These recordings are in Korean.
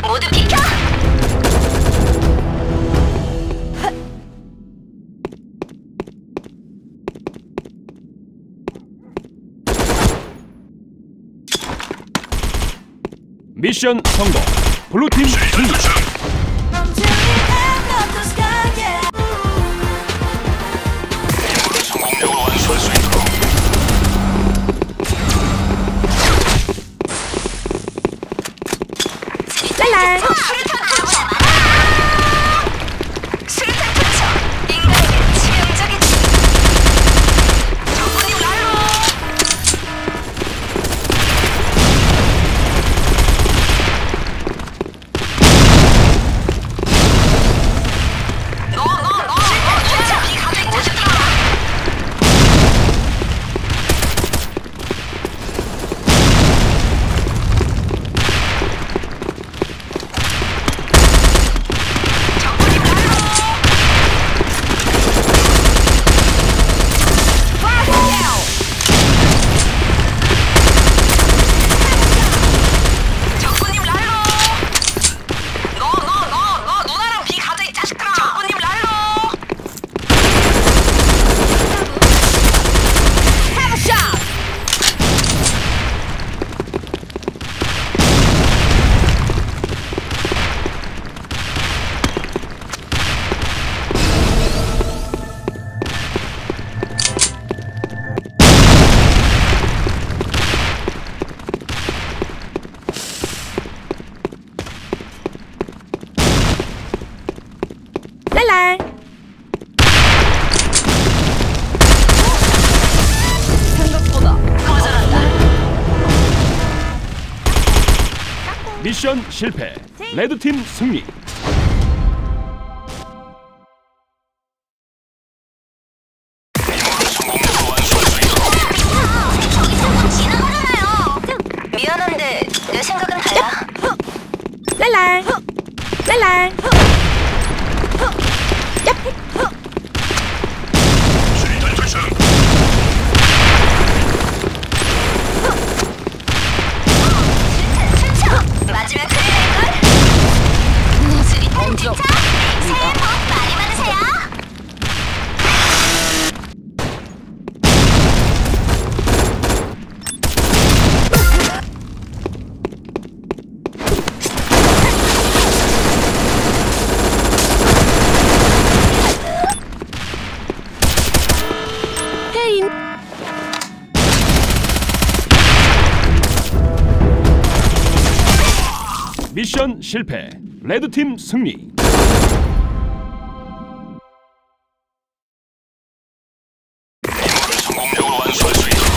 모두 비켜! 미션 성공. 블루팀 승리. 성공적으로 완수할 수 있도록. 랄랄. 수류탄 투척. 인간에게 치명적이지. 적군이 랄로. 랄랄. 생각보다 거절한다. 미션 실패. 레드팀 승리. 성공적으로 완수할 수 있도록. 저기서 지나가잖아요. 미안한데 내 생각은 달라. 랄랄. 랄랄. 수류탄 투척. 맞으면 큰일 날걸? 수리탄 투척! 새해 복 많이 받으세요! 페인. 미션 실패. 레드팀 승리. 성공적으로 완수할 수 있도록.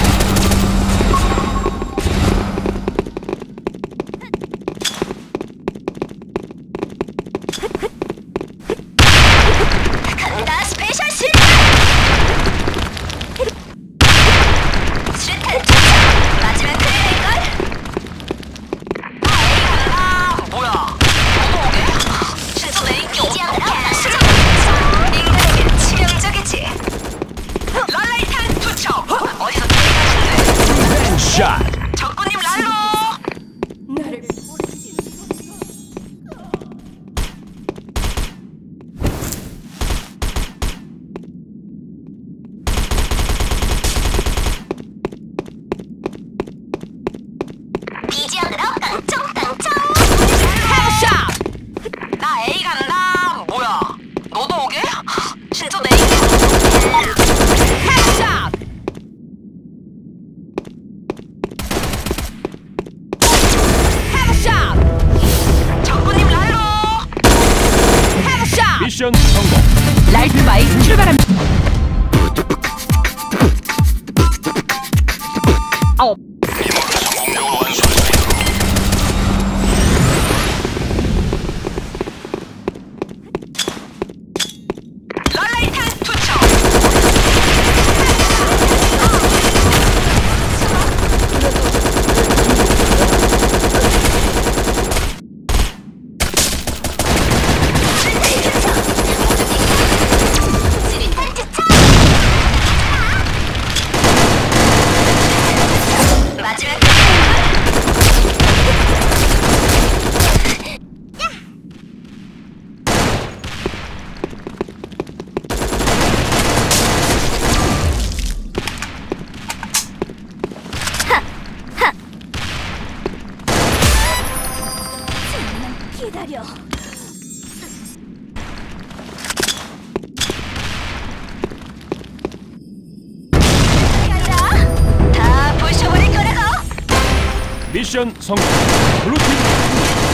간다 스페셜 수류탄! 수류탄 투척! 맞으면 큰일 날걸? 뭐야? 너도 오게? 진짜 내 인기 없다. 인간에게 치명적이지. 랄라이탄 투척! 어디서 때리가신데? 샷. 적군님 랄로! 비지역으로 깡총깡총! 헤드샷! 나 A 간다! 뭐야? 너도 오게? 진짜 내 인기 헤드샷! 헤드샷! 적군님 랄로! 헤드샷! 미션 성공. 라이트 바이 출발합니다. 성공적으로 완수할 수 있도록. 랄라이탄 투척! 수류탄 투척! 미션 성공. 블루팀 승리.